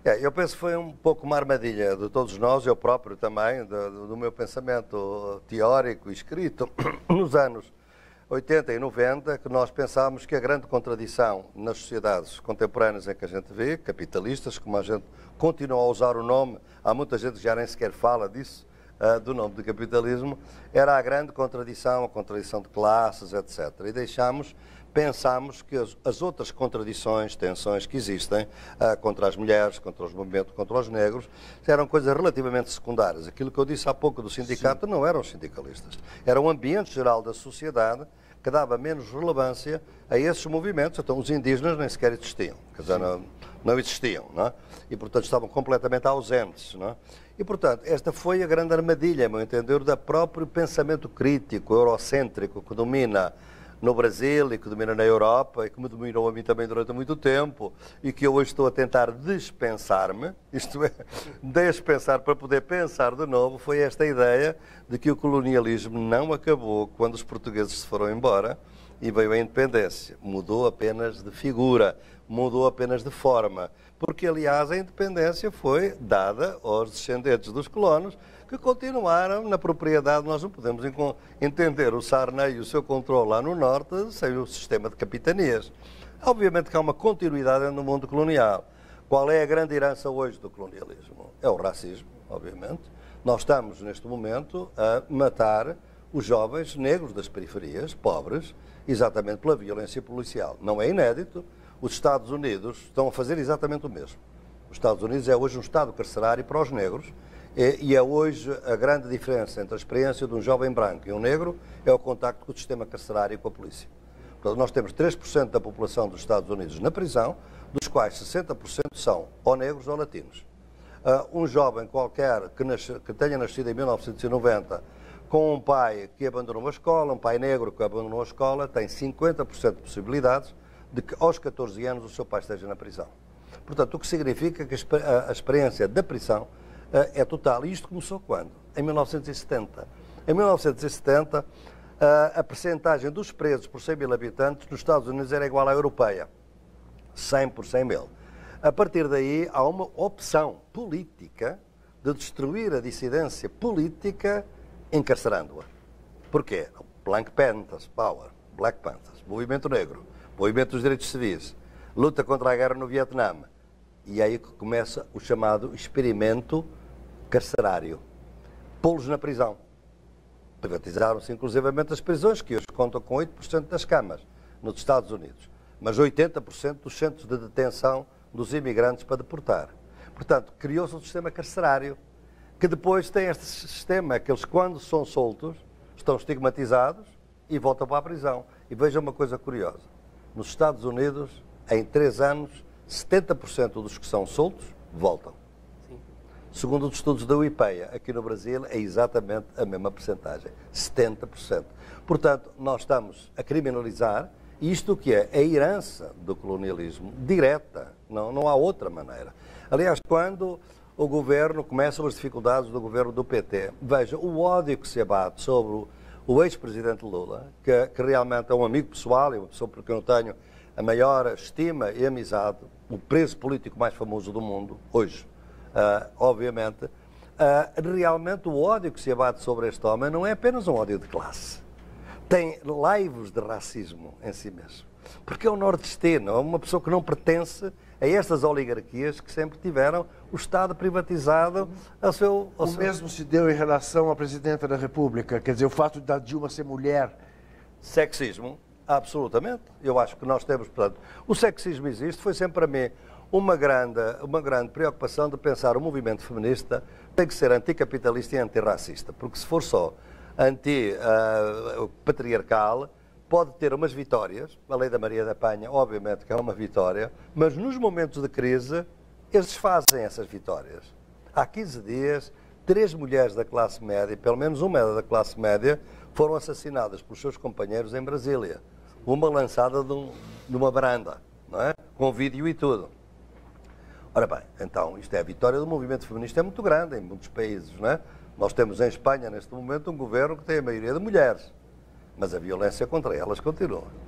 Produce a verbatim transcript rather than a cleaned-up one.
É, eu penso que foi um pouco uma armadilha de todos nós, eu próprio também, do, do meu pensamento teórico e escrito, nos anos oitenta e noventa, que nós pensámos que a grande contradição nas sociedades contemporâneas em que a gente vê, capitalistas, como a gente continua a usar o nome, há muita gente que já nem sequer fala disso, uh, do nome de capitalismo, era a grande contradição, a contradição de classes, etcétera. E deixámos, pensámos que as, as outras contradições, tensões que existem uh, contra as mulheres, contra os movimentos, contra os negros, eram coisas relativamente secundárias. Aquilo que eu disse há pouco do sindicato, sim, não eram os sindicalistas. Era o ambiente geral da sociedade que dava menos relevância a esses movimentos. Então os indígenas nem sequer existiam, quer dizer, não, não existiam, não é? E portanto estavam completamente ausentes, não é? E portanto esta foi a grande armadilha, a meu entender, do próprio pensamento crítico, eurocêntrico, que domina no Brasil e que domina na Europa e que me dominou a mim também durante muito tempo e que eu hoje estou a tentar dispensar-me, isto é, dispensar para poder pensar de novo, foi esta ideia de que o colonialismo não acabou quando os portugueses se foram embora e veio a independência. Mudou apenas de figura, mudou apenas de forma, porque aliás a independência foi dada aos descendentes dos colonos, que continuaram na propriedade. Nós não podemos entender o Sarney e o seu controle lá no norte sem o sistema de capitanias. Obviamente que há uma continuidade no mundo colonial. Qual é a grande herança hoje do colonialismo? É o racismo, obviamente. Nós estamos, neste momento, a matar os jovens negros das periferias, pobres, exatamente pela violência policial. Não é inédito. Os Estados Unidos estão a fazer exatamente o mesmo. Os Estados Unidos é hoje um Estado carcerário para os negros. E é hoje a grande diferença entre a experiência de um jovem branco e um negro é o contacto com o sistema carcerário e com a polícia. Portanto, nós temos três por cento da população dos Estados Unidos na prisão, dos quais sessenta por cento são ou negros ou latinos. Uh, um jovem qualquer que, nasce, que tenha nascido em mil novecentos e noventa com um pai que abandonou a escola, um pai negro que abandonou a escola, tem cinquenta por cento de possibilidades de que aos catorze anos o seu pai esteja na prisão. Portanto, o que significa que a, a experiência da prisão é total. E isto começou quando? Em mil novecentos e setenta. Em mil novecentos e setenta, a percentagem dos presos por cem mil habitantes nos Estados Unidos era igual à europeia. cem por cem mil. A partir daí, há uma opção política de destruir a dissidência política encarcerando-a. Porquê? Black Panthers, Power, Black Panthers, Movimento Negro, Movimento dos Direitos Civis, luta contra a guerra no Vietnã. E aí que começa o chamado experimento carcerário. Pô-los na prisão. Privatizaram-se inclusivamente as prisões, que hoje contam com oito por cento das camas nos Estados Unidos, mas oitenta por cento dos centros de detenção dos imigrantes para deportar. Portanto, criou-se um sistema carcerário, que depois tem este sistema, que eles, quando são soltos, estão estigmatizados e voltam para a prisão. E vejam uma coisa curiosa. Nos Estados Unidos, em três anos, setenta por cento dos que são soltos voltam. Sim. Segundo os estudos da UIPEA, aqui no Brasil é exatamente a mesma percentagem, setenta por cento. Portanto, nós estamos a criminalizar isto que é a herança do colonialismo, direta, não, não há outra maneira. Aliás, quando o governo, começam as dificuldades do governo do P T, veja, o ódio que se abate sobre o ex-presidente Lula, que, que realmente é um amigo pessoal, é uma pessoa por quem eu tenho a maior estima e amizade, o preso político mais famoso do mundo, hoje, uh, obviamente, uh, realmente o ódio que se abate sobre este homem não é apenas um ódio de classe. Tem laivos de racismo em si mesmo. Porque é um nordestino, é uma pessoa que não pertence a estas oligarquias que sempre tiveram o Estado privatizado ao seu... Ao o seu... mesmo se deu em relação à Presidenta da República, quer dizer, o fato da Dilma ser mulher. Sexismo. Absolutamente. Eu acho que nós temos, portanto, o sexismo existe, foi sempre para mim uma grande, uma grande preocupação de pensar o movimento feminista tem que ser anticapitalista e antirracista, porque se for só anti-patriarcal, uh, pode ter umas vitórias, a lei da Maria da Penha, obviamente que é uma vitória, mas nos momentos de crise, eles fazem essas vitórias. Há quinze dias, três mulheres da classe média, pelo menos uma da classe média, foram assassinadas pelos seus companheiros em Brasília. Uma lançada de, um, de uma varanda, não é? Com vídeo e tudo. Ora bem, então, isto é a vitória do movimento feminista, é muito grande em muitos países, não é? Nós temos em Espanha, neste momento, um governo que tem a maioria de mulheres, mas a violência contra elas continua.